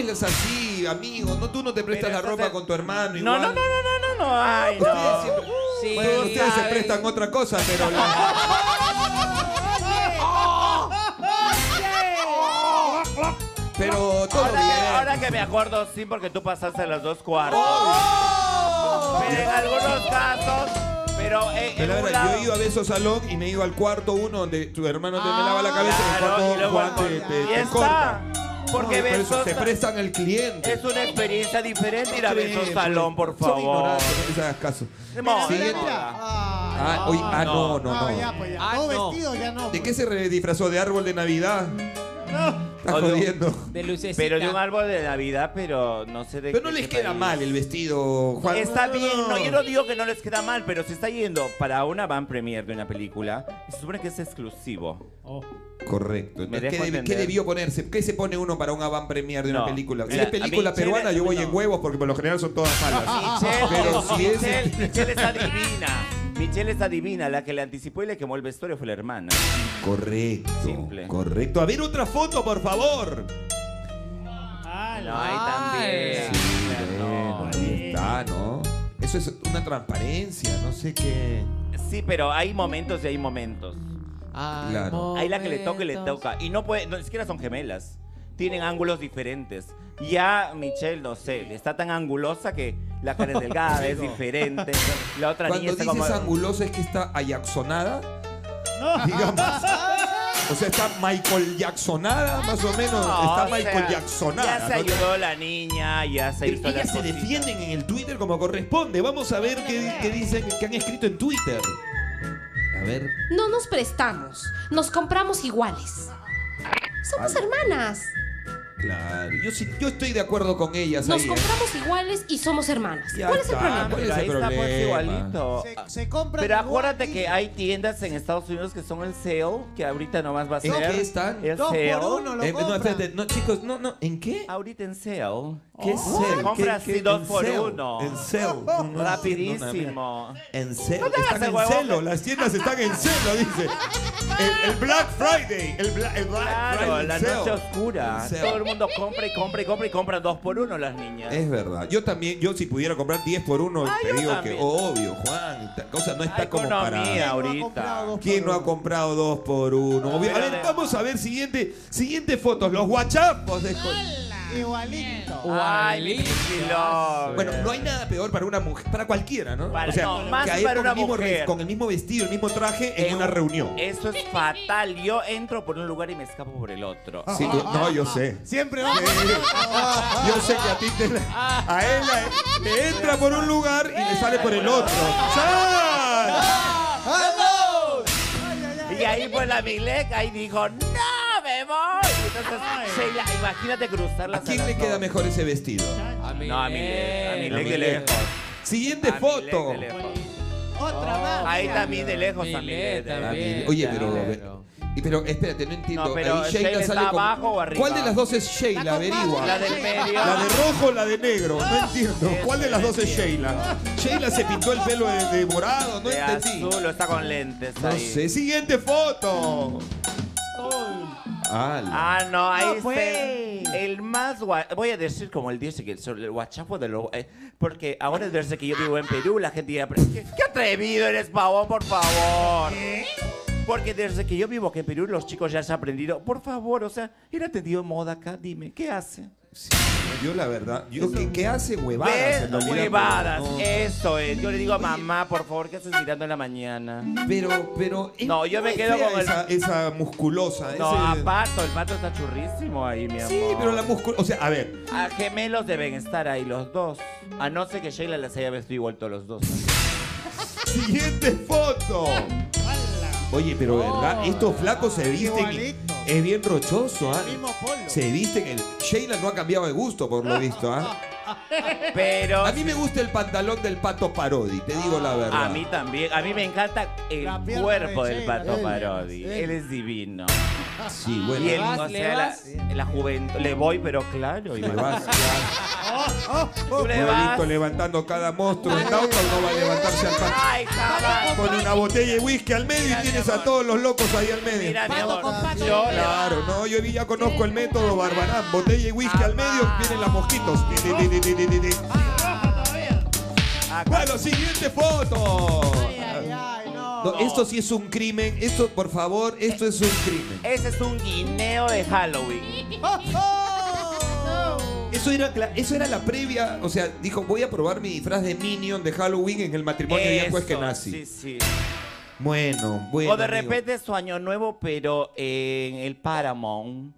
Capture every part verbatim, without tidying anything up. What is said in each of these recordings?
es así, amigo. No, tú no te prestas Pero la ropa estás- con tu hermano. No, igual. no, no, no, no, no, no. Ay, Ustedes no. siempre- Sí, Bueno, ustedes se sabes. prestan otra cosa, pero la... Pero todo Ahora, bien. ahora que me acuerdo, sí, porque tú pasaste los dos cuartos. ¡Oh! Pero en algunos casos, pero eh, en Pero un ahora, lado- yo he ido a Beso Salón y me he ido al cuarto uno donde tu hermano te me lava la cabeza y el Claro, y cuarto luego Juan al- te, te- y te está. corta. Porque No, por eso Besos se prestan el cliente. es una experiencia diferente ir a Sí, Besos Salón, por Son favor. ignorantes, no les hagas caso. De moda, Siguiente. de moda. Ah, oye, ah, no, no, No, no. ya, pues ya. Ah, no, no. vestido ya no. ¿De pues. qué se re- disfrazó? ¿De árbol de Navidad? Está O de un- jodiendo. De lucecita. Pero de un árbol de Navidad, pero no sé de Pero no qué les queda país. mal el vestido, Juan. Está bien, no, yo no digo que no les queda mal, pero se está yendo para una van premiere de una película, se supone que es exclusivo. Oh. Correcto. Me Entonces, dejo ¿qué, deb- entender. qué debió ponerse? ¿Qué se pone uno para un avant premier de una No. película? Si Mira, es película a Michelle- peruana, yo voy no. en huevos porque por lo general son todas malas. Michelle, Pero si es... Michelle, Michelle es adivina. Michelle es adivina, la que le anticipó y le quemó el vestuario fue la hermana. Correcto. Simple. Correcto. A ver otra foto, por favor. Ah, No, ahí también. Sí, No. bueno, ahí está, ¿no? Eso es una transparencia, no sé qué. Sí, pero hay momentos y hay momentos. Ay, Claro. Hay la que le toca y le momentos. toca. Y no puede, no, ni siquiera son gemelas. Tienen ángulos diferentes. Ya Michelle, no sé, está tan angulosa que la cara es delgada, es diferente. La otra niña Cuando está dices como... angulosa es que está ayaxonada, digamos. O sea, está Michael Jacksonada, más o menos. No, está o Michael sea, Jacksonada. Ya se ¿no? ayudó la niña, ya se hizo Ellas las se cositas. defienden en el Twitter como corresponde. Vamos a ver qué, qué dicen, qué han escrito en Twitter. A ver. No nos prestamos, nos compramos iguales. Somos hermanas. Claro, yo sí, yo estoy de acuerdo con ellas Nos ahí, ¿eh? compramos iguales y somos hermanas. Ya ¿Cuál es el está, problema? ¿cuál es Pero el ahí está pues problema? igualito. Se, se compra Pero igual acuérdate y- que hay tiendas en Estados Unidos que son el sale, que ahorita nomás va a ¿En ser. qué están? El Dos sale. por uno lo Eh, no, compran. espérate, no, chicos, no, no, ¿en qué? Ahorita en sale. ¿Qué es sale? Compras ¿Qué- así qué- dos en por sale? uno. En sale. No, no entiendo nada, mira. Rapidísimo. En celo, No te hagas están el en huevón. celo, las tiendas están en celo, dice. El, el Black Friday, el, Bla- el Black Claro, Friday la sale. noche oscura. En sale. Todo el mundo compra y compra y compra y compra dos por uno las niñas. Es verdad. Yo también, yo si pudiera comprar diez por uno, Ah, te yo digo también. que obvio, Juan, esta cosa no está Hay como para... economía ¿Quién no ha ahorita. comprado dos ¿Quién por no ha uno? comprado dos por uno? Obvio. A Pero ver, de- vamos a ver siguiente, siguiente fotos, los guachapos de Igualito. Ay, mi kilo. Bueno, no hay nada peor para una mujer, para cualquiera, ¿no? Para- o sea, no, más caer para con, una el mismo, mujer. con el mismo vestido, el mismo traje en Eh, una reunión. Eso es fatal. Yo entro por un lugar y me escapo por el otro. Sí, tú- no, yo sé. Siempre va. Yo sé que a ti te la- a él la- le entra por un lugar y le sale por el otro. ¡Sal! Y ahí pues la Milek ahí dijo, ¡no, me voy! Entonces, Sheila, imagínate cruzarla. ¿A quién le queda mejor ese vestido? A mí. No, a Milek. A Milek de Milek. lejos. Siguiente A Milek foto. de lejos. Otra más. Ahí también de lejos a Milek Milek. Ah, también. Milek. Oye, pero, Claro. y pero espérate, no entiendo. No, pero Ahí Sheila Sheila sale está con- abajo o arriba. ¿Cuál de las dos es Sheila? La Averigua. La del medio. ¿La de rojo o la de negro? No entiendo. Eso ¿Cuál de las no dos es entiendo. Sheila? Sheila se pintó el pelo de, de morado, no De entendí. azul o está con lentes No ahí. sé. Siguiente foto. Ala. Ah, no, ahí No, está pues. el, el más gua- voy a decir como el dice que el, el guachapo de lo eh, porque ahora desde que yo vivo en Perú la gente ya ¿qué, qué atrevido eres, pavón, por favor. Porque desde que yo vivo aquí en Perú los chicos ya se han aprendido, por favor, o sea, era atendido moda acá, dime, ¿qué hace? Sí, yo la verdad, yo ¿qué, qué hace huevadas? ¿Ves? en realidad, Huevadas, pero no. eso es. Yo le digo a mamá, por favor, ¿qué haces mirando en la mañana? Pero, pero. es- No, yo me es quedo fea con el- esa, esa musculosa. No, ese- a Pato, el Pato está churrísimo ahí, mi amor. Sí, pero la musculosa. O sea, a ver. A gemelos deben estar ahí los dos. A no ser que Sheila les haya vestido igual todos los dos. Siguiente foto. Oye, pero verdad, estos flacos se visten. Igualito. Es bien rochoso, ¿ah? Mismo polo. Se visten. El... Sheila no ha cambiado de gusto, por lo visto, ¿ah? Pero A mí me gusta el pantalón del Pato Parodi, te digo la verdad. a mí también. A mí me encanta el La pierna cuerpo del rechera, Pato él, Parodi. él. Él es divino. Sí, bueno. Y él, vas, o le sea, la, vas? la juventud. Le voy, pero claro. Le Iván. vas, claro. Tú le vas. Abuelito levantando cada monstruo en auto, no va a levantarse al Pato. Ay, jamás. Con una botella de whisky al medio Mira, y tienes mi a amor. todos los locos ahí al medio. Mira, mi Pato amor. con pato. Yo, Claro, no, yo ya conozco el método Barbarán. Botella y whisky al medio, vienen las mosquitos. Ti, ti, ti, ti, ti, ti, ti. acá- Bueno, siguiente foto. Ay, ay, ay, no. No, esto sí es un crimen. Esto, por favor, esto es un crimen. Ese es un guineo de Halloween. ¡Oh, oh! Eso era, cla- eso era la previa. O sea, dijo, voy a probar mi disfraz de Minion de Halloween en el matrimonio ya después que Eso, nací. Sí, sí. Bueno, bueno. O de amigo. repente su año nuevo, pero en el Paramount.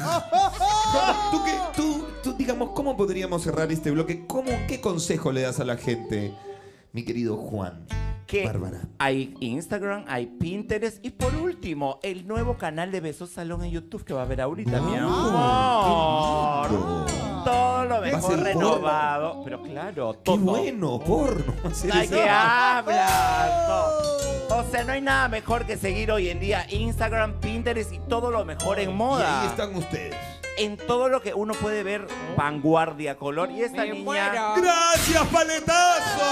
¿Tú, qué, tú, tú, digamos, ¿cómo podríamos cerrar este bloque? ¿Cómo, ¿Qué consejo le das a la gente, mi querido Juan? Que Bárbara. hay Instagram, hay Pinterest y por último, el nuevo canal de Besos Salón en YouTube que va a haber ahorita, mi amor. qué lindo. Todo lo Va a mejor ser renovado. Pero claro, ¡Qué todo. bueno, porno! hacer ¿De eso. qué hablas? No. O sea, no hay nada mejor que seguir hoy en día Instagram, Pinterest y todo lo mejor en Y moda. ahí están ustedes. En todo lo que uno puede ver, vanguardia, color. Y esta Me niña. muero. ¡Gracias, paletazo!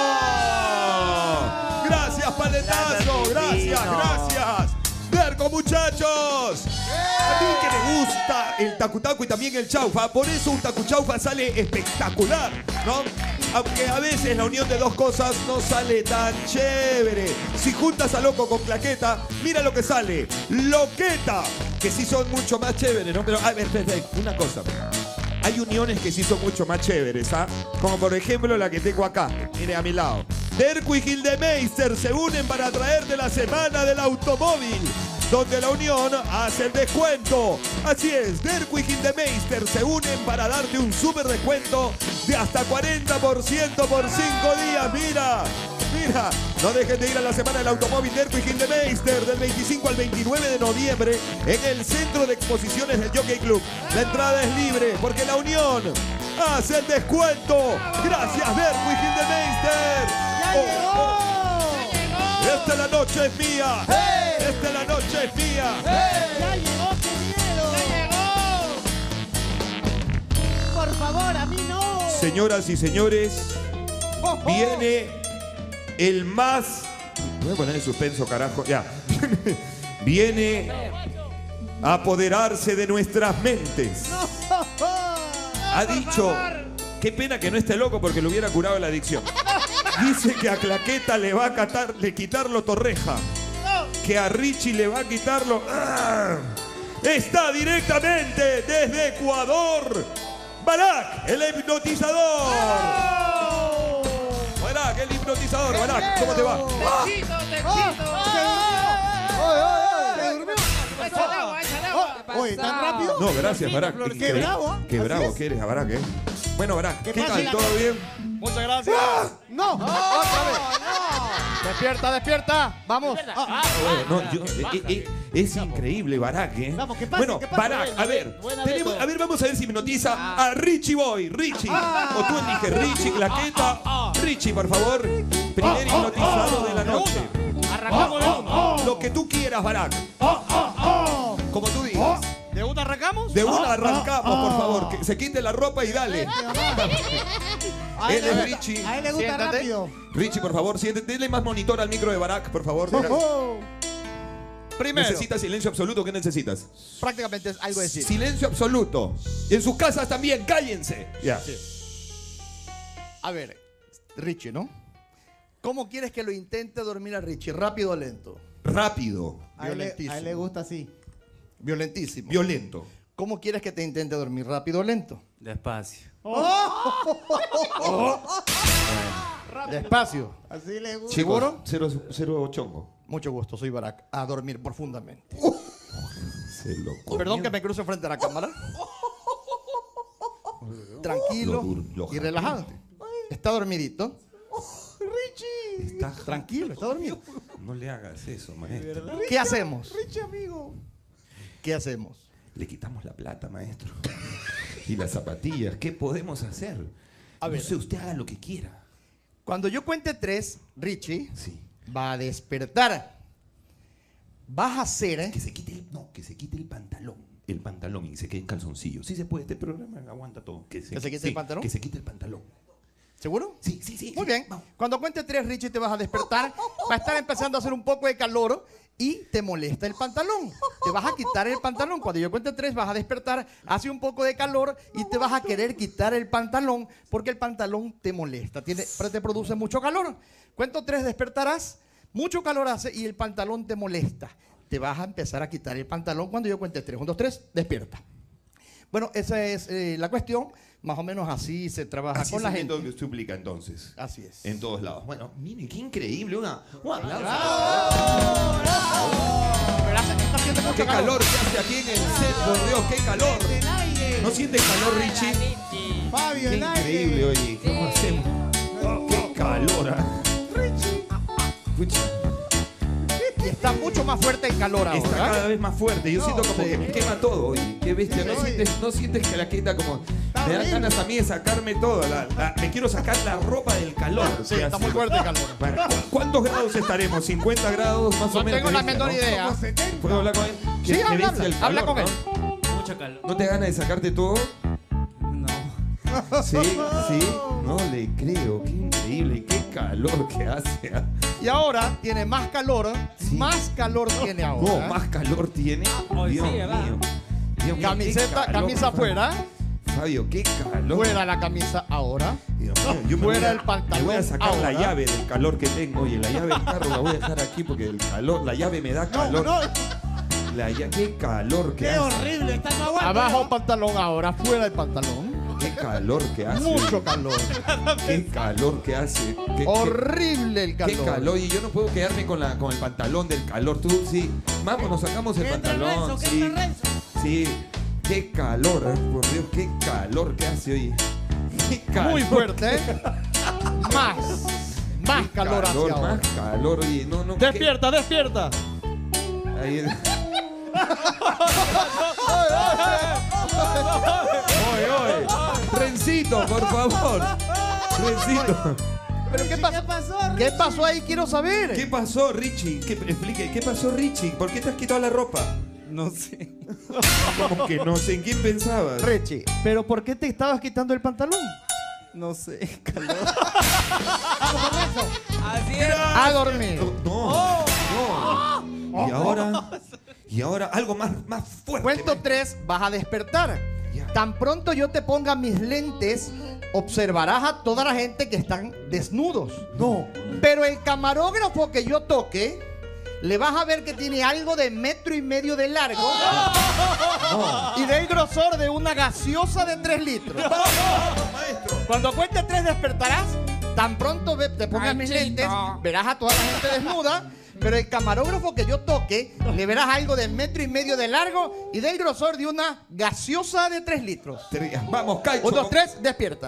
¡Gracias, paletazo! Gracias, ¡Gracias, divino. gracias! ¡Verco, muchachos! A mí que me gusta el tacutacu y también el chaufa, por eso un tacuchaufa sale espectacular, ¿no? Aunque a veces la unión de dos cosas no sale tan chévere. Si juntas a Loco con Claqueta, mira lo que sale. Loqueta, que sí son mucho más chéveres, ¿no? Pero, a ver, espera, espera, una cosa. Hay uniones que sí son mucho más chéveres, ¿ah? Como por ejemplo la que tengo acá, mire a mi lado. Derco y Gildemeister se unen para traerte la semana del automóvil, donde la unión hace el descuento. Así es, Derco y Gildemeister se unen para darte un súper descuento de hasta cuarenta por ciento por cinco días. Mira, mira, no dejen de ir a la semana del automóvil Derco y Gildemeister del veinticinco al veintinueve de noviembre en el Centro de Exposiciones del Jockey Club. La entrada es libre porque la unión hace el descuento. Gracias, Derco y Gildemeister. ¡Ya llegó! Esta la noche es mía. ¡Hey! Esta la noche es mía. ¡Ya llegó, qué miedo! Por favor, a mí no. Señoras y señores, Oh, oh. viene el más... Voy a poner en suspenso, carajo. Ya. Viene a apoderarse de nuestras mentes. Ha dicho... Qué pena que no esté loco porque le hubiera curado la adicción. Dice que a Claqueta le va a catar, le quitarlo Torreja. Que a Richie le va a quitarlo... ¡Ah! Está directamente desde Ecuador. Barak, el hipnotizador. Barak, el hipnotizador. Barak, ¿cómo te va? Techito, techito. ¿Se durmió? Échale agua, échale agua. ¿Qué Oye, ¿tan pasa? rápido? No, gracias, Barak. Qué Increíble. bravo, ¿ah? Qué Así bravo es. que eres, Barak, ¿eh? Bueno, Barak, ¿qué, ¿Qué pasa, tal? la- ¿Todo bien? Muchas gracias. ¡No! ¡Otra vez! Despierta, despierta. Vamos. Ah, Bueno, no, yo- eh, eh, es increíble, Barak, ¿eh? Vamos, que pase, bueno, que pase. Barak, a ver, Buena, tenemos- Beto. a ver, vamos a ver si hipnotiza a Richie Boy, Richie. O tú eliges Richie, Claqueta. Richie, por favor. Primer hipnotizado de la noche. Arrancamos de una. Lo que tú quieras, Barak. Como tú digas. ¿De una arrancamos? De una arrancamos, por favor. Que se quite la ropa y dale. A él Él es le- Richie. A él le gusta Siéntate. rápido. Richie, por favor, siéntate. Denle más monitor al micro de Barak, por favor. Oh, oh. Primero, ¿Necesitas silencio absoluto? ¿Qué necesitas? prácticamente es algo decir. Silencio absoluto. Y en sus casas también, cállense. Ya. A ver, Richie, ¿no? ¿Cómo quieres que lo intente dormir a Richie? ¿Rápido o lento? Rápido. A él, le- Violentísimo. a él le gusta así. Violentísimo. Violento. ¿Cómo quieres que te intente dormir? ¿Rápido o lento? Despacio. Despacio. Así le gusta. ¿Seguro? Cero, cero chongo. Mucho gusto, soy Barak. A dormir profundamente. Se lo comió. Perdón que me cruce frente a la cámara. Tranquilo Lo dur- lo y relajado. Está dormidito. Richie. Está- Tranquilo, está dormido. No le hagas eso, maestro. ¿Qué hacemos? Richie, amigo. ¿Qué hacemos? Le quitamos la plata, maestro. Y las zapatillas. ¿Qué podemos hacer? A ver. No sé, usted haga lo que quiera. Cuando yo cuente tres, Richie Sí. va a despertar. Vas a hacer... ¿eh? Que se quite el, no, que se quite el pantalón. El pantalón y se quede en calzoncillo. Sí se puede, este programa aguanta todo. Que se, ¿Que se quite sí, el pantalón? Que se quite el pantalón. ¿Seguro? Sí, sí, sí. Muy sí. bien. Vamos. Cuando cuente tres, Richie, te vas a despertar. Va a estar empezando a hacer un poco de calor y te molesta el pantalón. Te vas a quitar el pantalón. Cuando yo cuente tres, vas a despertar, hace un poco de calor y te vas a querer quitar el pantalón porque el pantalón te molesta. Tiene, te produce mucho calor. Cuento tres, despertarás. Mucho calor hace y el pantalón te molesta. Te vas a empezar a quitar el pantalón cuando yo cuente tres. Un, dos, tres, despierta. Bueno, esa es eh, la cuestión. Más o menos así se trabaja Así con la se gente. que usted aplica entonces. Así es. En todos lados. Bueno, miren, qué increíble. Una, un aplauso. Pero hace- está haciendo mucho Qué calor que hace aquí en el set, por Dios, qué calor. ¿No sientes calor, Richie? Fabio, Qué el aire. increíble, oye. ¿Cómo hacemos? Qué calor. ¿Ah? Escucha, Y está mucho más fuerte el calor está ahora. cada vez más fuerte. Yo siento como sí. que me quema todo, oye. Qué bestia. ¿No sientes, no sientes que la quita como... Me dan ganas a mí de sacarme todo. La- la- me quiero sacar la ropa del calor. Sí, que está hace. muy fuerte el calor. Bueno, ¿cu- ¿cuántos grados estaremos? ¿cincuenta grados más o No menos? tengo la te dice, menor ¿no? idea. ¿Puedo hablar con él? Sí, Que- que habla, bestia el habla, habla calor, con él. ¿no? Mucho calor. ¿No te ganas de sacarte todo? No. Sí, sí. No le creo. Qué increíble. Qué calor que hace. Y ahora tiene más calor. Sí. Más calor tiene ahora. No, más calor tiene. Hoy Dios sí, ¿verdad? mío. Dios mío, Camiseta, qué calor, camisa Fabio. afuera. Fabio, qué calor. Fuera la camisa ahora. Dios mío, yo me Fuera voy a- el pantalón Me voy a sacar la ahora. llave del calor que tengo. Oye, la llave del carro la voy a dejar aquí porque el calor, la llave me da calor. No, La lla- qué calor que Qué hace. horrible, está no aguanta. abajo pantalón ahora. Fuera el pantalón. Qué calor que hace. Mucho calor. Qué calor que hace. Qué, qué- Horrible el calor. Qué calor, y yo no puedo quedarme con, la, con el pantalón del calor. Tú, sí. Vamos, nos sacamos el Que entre pantalón. Renzo, que Sí, entre Renzo. sí. Qué calor, eh, por Dios, qué calor que hace hoy. Qué calor. Muy fuerte. ¿eh? Más. Más Qué calor hacia ahora. más calor, oye, no, no. qué- Despierta, despierta. Ahí. Oye, oye. Rencito, por favor. Rencito. ¿Pero qué pasó? ¿Qué pasó? ¿Qué pasó ahí? Quiero saber. ¿Qué pasó, Richie? ¿Qué, explique, ¿qué pasó, Richie? ¿Por qué te has quitado la ropa? No sé. Como que no sé en quién pensabas. Richie, ¿pero por qué te estabas quitando el pantalón? No sé. Calor. Así es. A dormir. No, no. Y ahora, y ahora algo más, más fuerte. Cuento man. tres, vas a despertar. Ya. Tan pronto yo te ponga mis lentes, observarás a toda la gente que están desnudos. No. Pero el camarógrafo que yo toque, le vas a ver que tiene algo de metro y medio de largo y del grosor de una gaseosa de tres litros. Maestro. Cuando cuente tres despertarás, tan pronto ve- te pongas mis lentes, verás a toda la gente desnuda, pero el camarógrafo que yo toque, le verás algo de metro y medio de largo y del grosor de una gaseosa de tres litros. Tre- Vamos, Caicho. Un, dos, tres, despierta.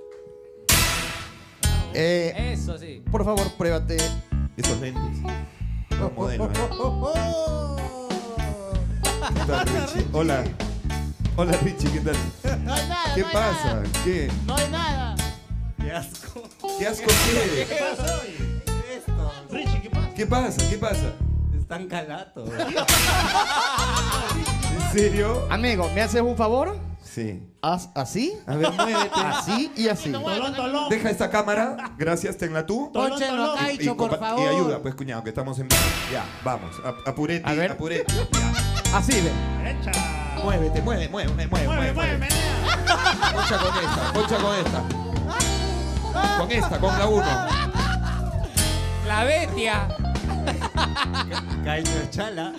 Eh, Eso sí. por favor, pruébate. Esos lentes. Los modelos. ¿eh? Oh. ¿Qué tal, Richie? Hola. Hola, Richie, ¿qué tal? No hay nada. ¿Qué no hay pasa? nada. ¿Qué? No hay nada. Qué asco. ¿Qué asco quiere? ¿Qué pasó? Esto. Richie, ¿qué pasa? ¿Qué pasa? ¿Qué pasa? Están calatos. ¿En serio? Amigo, ¿me haces un favor? Sí. Haz así, A ver, muévete. así y así. Tolón, tolón. Deja esta cámara. Gracias, tenla tú. Pónchelo a Y, Caicho, por compa- favor. y ayuda, pues, cuñado, que estamos en vivo. Ya, vamos. A- Apurete, A ver. apurete. Ya. Así, ve. Derecha. Muévete, mueve, mueve, mueve, mueve. Mueve, mueve, mueve. menea. Poncha con esta, poncha con esta. Con esta, con la uno. La bestia. Caicho chala.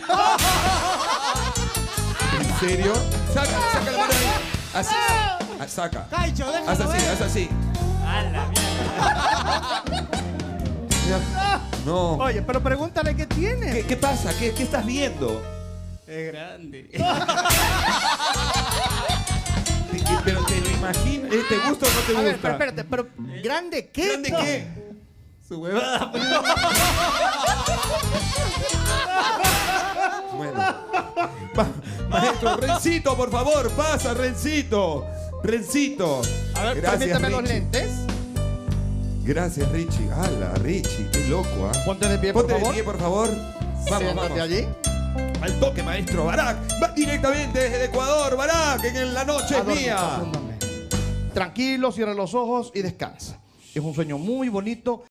¿En serio? Saca, saca la mano ahí. Así. Ah, saca. Caicho, déjalo Haz así, ver. haz así. A la mierda. Ya. No. Oye, pero pregúntale qué tiene. ¿Qué, qué pasa? ¿Qué, ¿Qué estás viendo? Es grande. Te- Pero te lo imaginas. ¿Eh? ¿Te gusta o no te A ver, gusta? pero espérate, pero ¿grande qué? ¿Grande qué? Su huevada. Bueno. Ma- Maestro, Rencito, por favor, pasa, Rencito. Rencito. A ver, Gracias, permítame los Richie. lentes. Gracias, Richie. Ala, Richie, qué loco, ¿ah? Ponte de pie, por Ponte de favor. pie, por favor. Vamos, Siéntate vamos. allí. Al toque, maestro Barak. Va directamente desde Ecuador, Barak, que en la noche A es dormir mía. profundamente. Tranquilo, cierra los ojos y descansa. Es un sueño muy bonito.